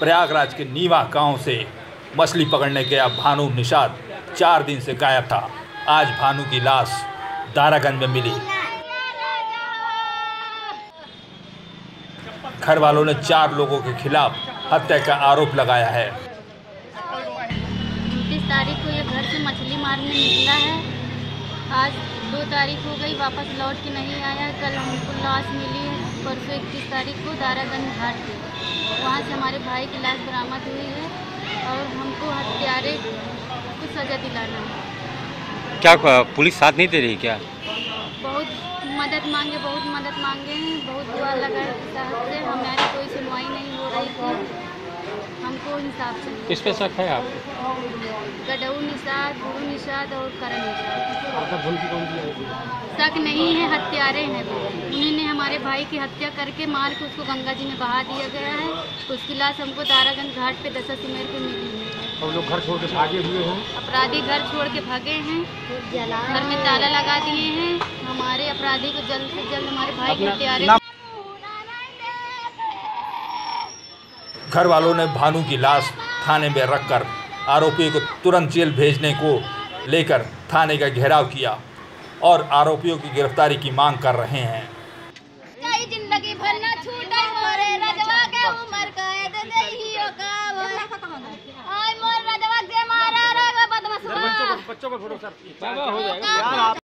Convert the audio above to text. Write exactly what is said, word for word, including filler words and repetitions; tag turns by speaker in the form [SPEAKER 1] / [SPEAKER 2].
[SPEAKER 1] प्रयागराज के नीवा गांव से मछली पकड़ने गया भानु निषाद चार दिन से गायब था। आज भानु की लाश दारागंज में मिली। घर वालों ने चार लोगों के खिलाफ हत्या का आरोप लगाया है।
[SPEAKER 2] उनतीस तारीख को ये घर से मछली मारने निकला है। आज दो तारीख हो गई, वापस लौट के नहीं आया। कल हमको लाश मिली है परसों इक्कीस तारीख को दारागंज घाट पे। वहाँ से हमारे भाई की लाश बरामद हुई है और हमको हत्यारे को सजा दिलाना है।
[SPEAKER 3] क्या पुलिस साथ नहीं दे रही क्या?
[SPEAKER 2] बहुत मदद मांगे बहुत मदद मांगे हैं, बहुत दुआ लगा साहब से, हमारी कोई सुनवाई नहीं हो रही थी। हमको इंसाफ चाहिए।
[SPEAKER 3] किस पे शक है आप?
[SPEAKER 2] गडऊ निषाद, गुरु निषाद और करण निषाद। शक नहीं है, हत्यारे हैं वो। उन्होंने हमारे भाई की हत्या करके मार के उसको गंगा जी में बहा दिया गया है। उसकी लाश हमको दारागंज घाट पे दशा सिमेर पे मिली है।
[SPEAKER 3] और लोग घर छोड़ के भागे हुए हैं।
[SPEAKER 2] अपराधी घर छोड़ के भागे हैं, घर में ताला लगा दिए हैं। हमारे अपराधी को जल्द से जल्द हमारे भाई के हत्यारे।
[SPEAKER 1] घर वालों ने भानु की लाश थाने में रखकर आरोपी को तुरंत जेल भेजने को लेकर थाने का घेराव किया और आरोपियों की गिरफ्तारी की मांग कर रहे हैं।
[SPEAKER 2] जिंदगी भर ना छूटे मोरे रजवा के उम्र कैद देहियो का आय मोर रजवा के मारा रे बदमाश बच्चों को फोटो सर हो जाएगा।